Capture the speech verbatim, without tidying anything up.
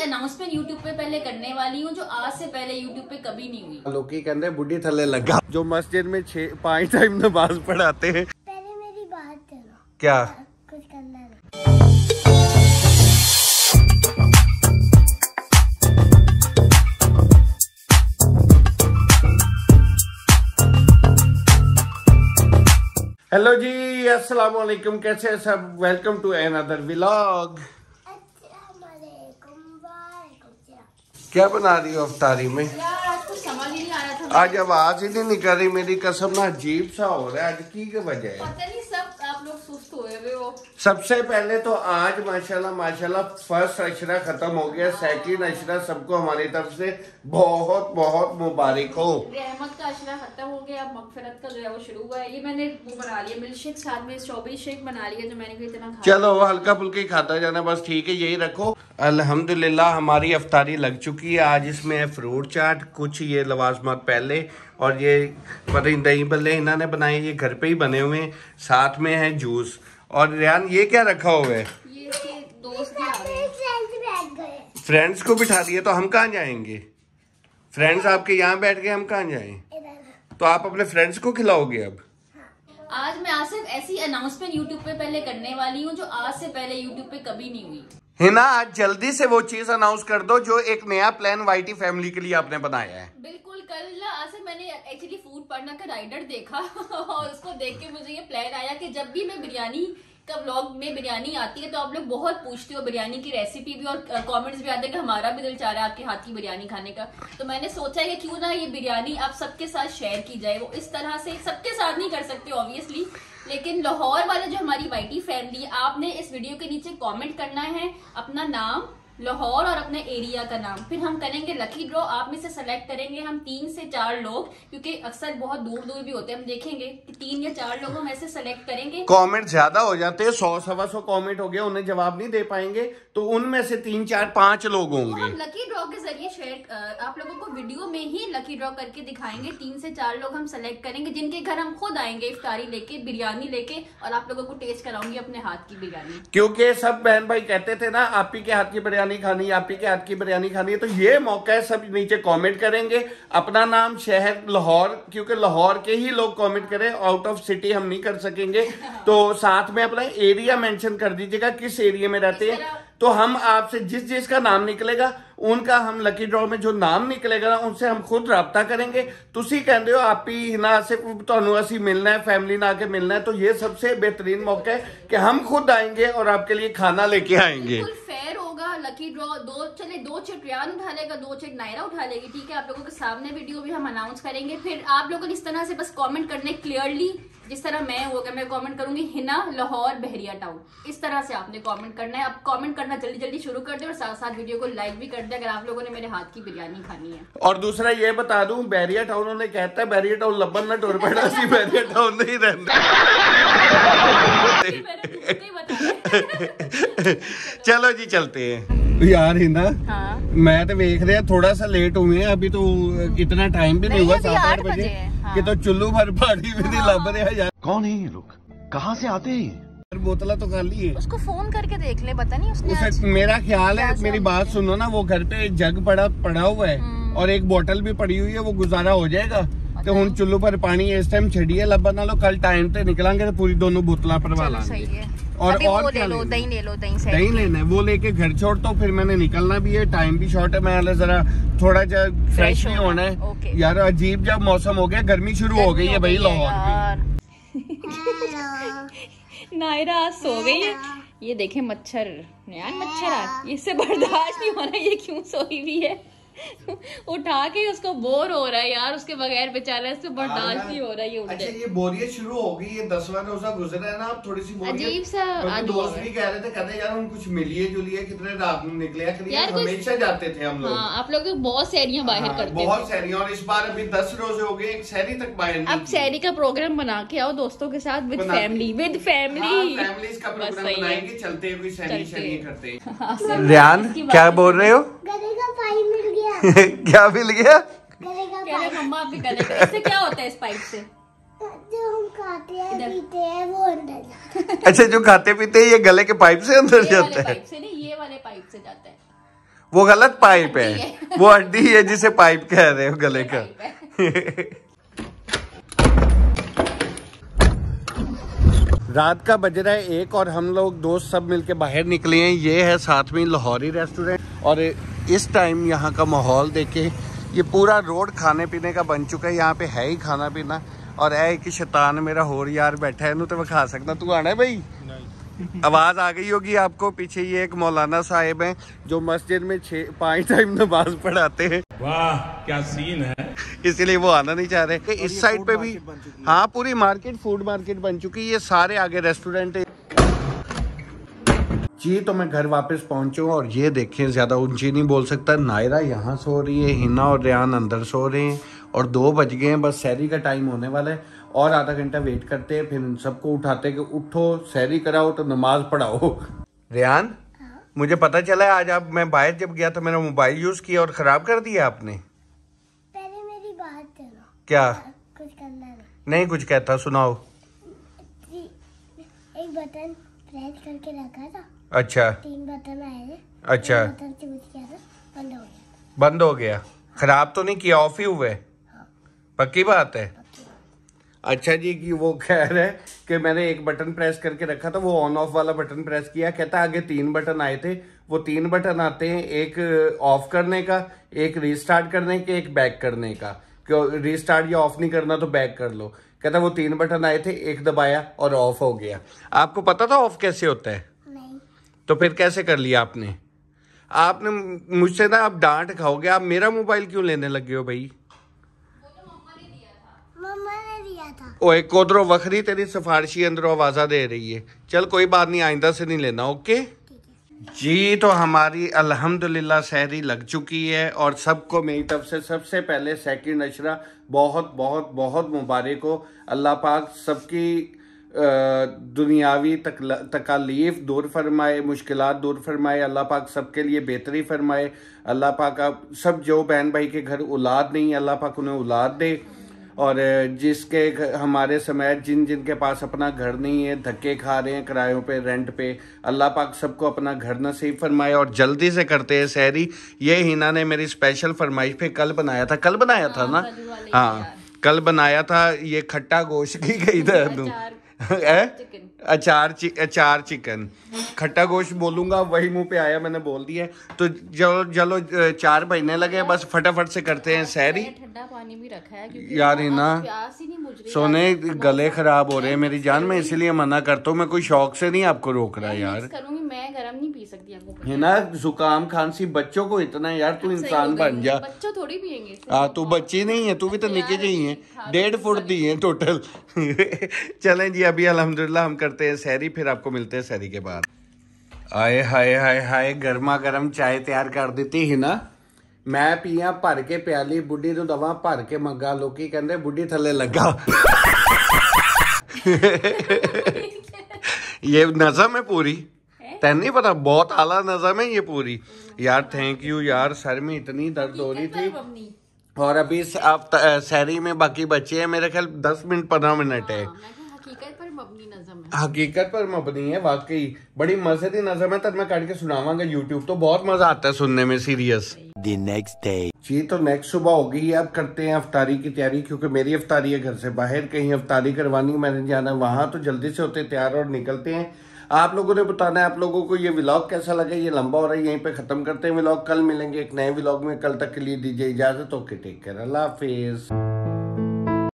Announcement YouTube पे पहले करने वाली हूँ जो आज से पहले यूट्यूब पे कभी नहीं हुई। लोग कहते हैं बुढ़ी थल्ले लगा जो मस्जिद में छह पांच टाइम नमाज पढ़ाते हैं। पहले मेरी बात सुनो। क्या? कुछ करना नहीं। हेलो जी, अस्सलाम वालेकुम, कैसे हैं सब? Welcome to another vlog. क्या बना रही हो अफ्तारी में? यार आज कुछ समझ ही नहीं आ रहा था। आज आवाज ही नहीं निकल रही मेरी कसम ना, अजीब सा हो रहा है। आज की क्या वजह है? पता नहीं, सब आप लोग सुस्त हुए हुए हो। सबसे पहले तो आज माशाल्लाह माशाल्लाह फर्स्ट अशरा खत्म हो गया, सेकंड अशरा सबको हमारी तरफ से बहुत बहुत मुबारक हो। रहमत का अशरा खत्म हो गया, अब मगफिरत का जो है वो शुरू हुआ है। ये मैंने वो बना लिया मिल्क शेक, साथ में स्ट्रॉबेरी शेक बना लिया जो मैंने इतना खाया। चलो हल्का फुल्का ही खाता जाना बस, ठीक है, यही रखो। अल्हम्दुलिल्लाह हमारी अफ्तारी लग चुकी है। आज इसमें है फ्रूट चाट, कुछ ये लवाजमात पहले, और ये पता दही बल्ले इन्होंने बनाए, ये घर पे ही बने हुए हैं। साथ में है जूस। और रियान ये क्या रखा हुआ है? ये इसके दोस्त भी आ गए, फ्रेंड्स को बिठा दिए, तो हम कहाँ जाएंगे? फ्रेंड्स आपके यहाँ बैठ गए, हम कहाँ जाएं? तो आप अपने फ्रेंड्स को खिलाओगे अब? आज मैं आज सिर्फ ऐसी अनाउंसमेंट यूट्यूब पे पहले करने वाली हूँ जो आज से पहले यूट्यूब पे कभी नहीं हुई है ना। आज जल्दी से वो चीज अनाउंस कर दो जो एक नया प्लान वाईटी फैमिली के लिए आपने बनाया है। बिल्कुल, कल आज से मैंने एक्चुअली फूड पार्टनर का राइडर देखा और उसको देख के मुझे ये प्लान आया कि जब भी मैं बिरयानी का व्लॉग में बिरयानी आती है तो आप लोग बहुत पूछते हो बिरयानी की रेसिपी भी, और कमेंट्स भी आते हैं कि हमारा भी दिल चाह रहा है आपके हाथ की बिरयानी खाने का। तो मैंने सोचा कि क्यों ना ये बिरयानी आप सबके साथ शेयर की जाए। वो इस तरह से सबके साथ नहीं कर सकते ऑब्वियसली, लेकिन लाहौर वाले जो हमारी वाईटी फैमिली, आपने इस वीडियो के नीचे कमेंट करना है अपना नाम, लाहौर और अपने एरिया का नाम। फिर हम करेंगे लकी ड्रॉ, आप में से सेलेक्ट करेंगे हम तीन से चार लोग, क्योंकि अक्सर बहुत दूर दूर भी होते हैं, हम देखेंगे कि तीन या चार लोगों में से सेलेक्ट करेंगे। कमेंट ज्यादा हो जाते हैं, सौ सवा सौ कमेंट हो गया, उन्हें जवाब नहीं दे पाएंगे, तो उनमें से तीन चार पांच लोग होंगे। हम लकी ड्रॉ के जरिए शेयर आप लोगों को वीडियो में ही लकी ड्रॉ करके दिखाएंगे। तीन से चार लोग हम सेलेक्ट करेंगे जिनके घर हम खुद आएंगे इफ्तारी लेके, बिरयानी लेके, और आप लोगों को टेस्ट कराऊंगी अपने हाथ की बिरयानी। क्योंकि सब बहन भाई कहते थे ना आप ही के हाथ की बिरयानी खानी, आप ही हाथ की बिरयानी खानी है, तो ये मौका है। सब नीचे कमेंट करेंगे अपना नाम, शहर लाहौर, क्योंकि लाहौर के ही लोग कमेंट करें, आउट ऑफ सिटी हम नहीं कर सकेंगे। तो साथ में अपना एरिया मेंशन कर दीजिएगा किस एरिया में रहते हैं, तो हम आपसे जिस जिस का नाम निकलेगा उनका हम लकी ड्रॉ में जो नाम निकलेगा ना उनसे हम खुद राब्ता करेंगे। तुसी कहते हो आप ही ना सिर्फ ਤੁਹਾਨੂੰ ਅਸੀਂ मिलना है, फैमिली ना आके मिलना है, तो ये सबसे बेहतरीन मौका है कि हम खुद आएंगे और आपके लिए खाना लेके आएंगे। फेयर होगा लकी ड्रॉ, दो चले दो चिट रियान उठा लेगा, दो चिट नायरा उठा लेगी, ठीक है। आप लोगों के सामने वीडियो भी हम अनाउंस करेंगे। फिर आप लोगों ने इस तरह से बस कमेंट करने क्लियरली, जिस तरह मैं होगा मैं कमेंट करूंगी हिना लाहौर बहरिया टाउन, इस तरह से आपने कमेंट करना है। अब कमेंट करना जल्दी जल्दी शुरू कर दे और साथ साथ वीडियो को लाइक भी कर दे अगर आप लोगों ने मेरे हाथ की बिरयानी खानी है। और दूसरा ये बता दूं, बहरिया टाउन उन्हें कहता है बहरिया टाउन लब्बन न टोर पड़ा सी, बहरिया टाउन नहीं रहता। चलो जी चलते हैं यार हिंदा। हाँ। मैं तो देख रहा थोड़ा सा लेट हुए हैं, अभी तो इतना टाइम भी नहीं हुआ, सात आठ बजे कि तो चुल्लू भर पाड़ी भी नहीं लग रहा यार। कौन है ये लोग, कहाँ से आते हैं? बोतला तो खाली है, उसको फोन करके देख ले, पता नहीं उसने उसे, आज... मेरा ख्याल है, मेरी बात सुनो ना, वो घर पे एक जग पड़ा पड़ा हुआ है और एक बोतल भी पड़ी हुई है, वो गुजारा हो जाएगा। तो हुन चुल्लू पर पानी इस टाइम छड़ी है लब्बा नालो, कल टाइम पे निकलांगे तो पूरी दोनों बोतला परवा लाएंगे। और अभी और वो ले लो, दही ले लो, दही दही लेना है, वो लेके घर छोड़, तो फिर मैंने निकलना भी है, टाइम भी शॉर्ट है, मैं जरा थोड़ा जा फ्रेश भी होना है यार। अजीब जब मौसम हो गया, गर्मी शुरू हो गई है भाई लाहौर में। नायरा सो गई है, ये देखे मच्छर, यार मच्छर इससे बर्दाश्त नहीं हो रहा, ये क्यों सोई हुई है। उठा के उसको बोर हो रहा है यार, उसके बगैर बेचारा इससे बर्दाश्त नहीं हो रहा है। ये अच्छा ये बोरियत शुरू हो गई, ये दसवां रोजा गुजरा है ना, अब थोड़ी सी अजीब सा। दोस्त भी कह रहे थे, कहते यार हम कुछ मिलिए जुलिए, कितने रात में निकले यार, हमेशा जाते थे हम लोग। हाँ, आप लोग तो बहुत सैरियां बाहर करते थे, बहुत सैरियां, और इस बार अभी दस रोजे हो गए, एक सैरी तक बाहर। अब सैरी का प्रोग्राम बना के आओ दोस्तों के साथ, with family, with family families का प्रोग्राम बनाएंगे, चलते हुए सैरी शैरी करते। रियान क्या बोल रहे हो? गले का पाइप मिल गया। क्या मिल गया? गले का पाइप। मम्मा आपके गले का, इससे क्या होता है इस पाइप से? जो हम खाते हैं पीते हैं वो अंदर जाता है। अच्छा जो खाते पीते हैं ये गले के पाइप से अंदर जाता है? पाइप से नहीं, ये वाले पाइप से जाता है। वो गलत पाइप है, वो हड्डी है जिसे पाइप कह रहे हो गले का। रात का बज रहा है एक और हम लोग दोस्त सब मिलके बाहर निकले हैं। ये है साथ में लाहौरी रेस्टोरेंट और इस टाइम यहाँ का माहौल देखे, ये पूरा रोड खाने पीने का बन चुका है। यहाँ पे है ही खाना पीना और है कि शैतान मेरा होर यार बैठा है, इन्हों तो खा सकता। तू आना है भाई? आवाज आ गई होगी आपको। पीछे ये एक मौलाना साहिब हैं जो मस्जिद में छह पांच टाइम नमाज पढ़ाते हैं। वाह क्या सीन है, इसलिए वो आना नहीं चाह रहे। इस साइड पे भी हाँ पूरी मार्केट फूड मार्केट बन चुकी है। ये सारे आगे रेस्टोरेंट है जी। तो मैं घर वापस पहुंचूँ और ये देखें, ज्यादा ऊंची नहीं बोल सकता, नायरा यहाँ सो रही है, हिना और रेहान अंदर सो रहे हैं और दो बज गए हैं, बस सहरी का टाइम होने वाला है और आधा घंटा वेट करते हैं। फिर इन सबको उठाते कि उठो सहरी कराओ तो नमाज पढ़ाओ। रेहान मुझे पता चला है आज आप, मैं बाहर जब गया था मेरा मोबाइल यूज किया और खराब कर दिया आपने। पहले मेरी बात सुनो। क्या? कुछ करना नहीं। नहीं कुछ कहता, सुनाओ। एक बटन प्रेस करके रखा था। अच्छा। तीन बटन आए थे। अच्छा। बटन चूज किया था, बंद हो गया। बंद हो गया? खराब तो नहीं किया, ऑफ ही हुए? हाँ। पक्की बात है? अच्छा जी। कि वो कह रहे हैं कि मैंने एक बटन प्रेस करके रखा था, वो ऑन ऑफ वाला बटन प्रेस किया। कहता आगे तीन बटन आए थे, वो तीन बटन आते हैं, एक ऑफ करने का, एक रीस्टार्ट करने का, एक बैक करने का। क्यों रीस्टार्ट या ऑफ नहीं करना तो बैक कर लो। कहता वो तीन बटन आए थे, एक दबाया और ऑफ हो गया। आपको पता था ऑफ कैसे होता है? नहीं। तो फिर कैसे कर लिया आपने? आपने मुझसे ना आप डांट खाओगे। आप मेरा मोबाइल क्यों लेने लगे हो भाई? मम्मा ने दिया था। ओए कोदरो वखरी तेरी सिफारिशी अंदर आवाजा दे रही है। चल कोई बात नहीं, आइंदा से नहीं लेना। ओके जी। तो हमारी अल्हम्दुलिल्लाह सहरी लग चुकी है और सबको मेरी तरफ से सबसे पहले सेकंड अशरा बहुत बहुत बहुत मुबारक हो। अल्लाह पाक सबकी दुनियावी तकालीफ दूर फरमाए, मुश्किलात दूर फरमाए। अल्लाह पाक सबके लिए बेहतरी फरमाए। अल्लाह पाक आप सब जो बहन भाई के घर औलाद नहीं, अल्लाह पाक उन्हें औलाद दे। और जिसके हमारे समय जिन जिनके पास अपना घर नहीं है, धक्के खा रहे हैं किरायों पे, रेंट पे, अल्लाह पाक सबको अपना घर नसीब फरमाए। और जल्दी से करते हैं सहरी। ये हिना ने मेरी स्पेशल फरमाइश पे कल बनाया था, कल बनाया था ना? हाँ कल बनाया था। ये खट्टा गोश्त की गई था अचार चि, अचार चिकन। खट्टा गोश्त बोलूंगा वही मुंह पे आया, मैंने बोल दिया। तो चलो चलो चार बजने लगे, बस फटाफट से करते हैं सहरी। ठंडा पानी भी रखा है क्योंकि यार है ना प्यास ही नहीं बुझ रही। सोने गले खराब हो रहे हैं मेरी जान, मैं इसीलिए मना करता हूँ। मैं कोई शौक से नहीं आपको रोक रहा यार। करूंगी मैं, गरम नहीं पी सकती आपको है ना। जुकाम खांसी बच्चों को इतना यार, तू इंसान बन जा। बच्चों थोड़ी पियेंगे। हाँ तू बच्ची नहीं है, तू भी तो निके जी है, डेढ़ फुट दी है टोटल। चलें जी अभी अल्हम्दुलिल्लाह हम करते हैं सहरी, फिर आपको मिलते हैं सहरी के बाद। आए हाय हाय हाय गर्मा गर्म चाय तैयार कर देती है ना। मैं पिया भर के प्याली, बुढ़ी नूं दवा भर के मग्गा। लोकी कहंदे बुढ़ी थले लगा। ये नज़म है पूरी, तैन नहीं पता? बहुत आला नज़म है ये पूरी यार। थैंक यू यार। सर में इतनी दर्द हो रही थी और अभी आप सहरी में बाकी बच्चे हैं, मेरे ख्याल दस मिनट पंद्रह मिनट है। हकीकत पर मबनी नज़म है। हकीकत पर मबनी है, वाकई बड़ी मजे की नज़म है। तब मैं काट के सुनावांगा यूट्यूब, तो बहुत मजा आता है सुनने में। Serious The next day. जी तो नेक्स्ट सुबह हो गई है। अब करते हैं अफ्तारी की तैयारी, क्योंकि मेरी अफ्तारी है घर से बाहर, कहीं अफ्तारी करवानी, मैंने जाना वहां। तो जल्दी से होते तैयार और निकलते हैं। आप लोगों ने बताना है आप लोगों को ये व्लॉग कैसा लगा। ये लंबा हो रहा है, यहीं पे खत्म करते हैं व्लॉग। कल मिलेंगे एक नए व्लॉग में, कल तक के लिए दीजिए इजाजत। ओके टेक केयर, अल्लाह हाफिज।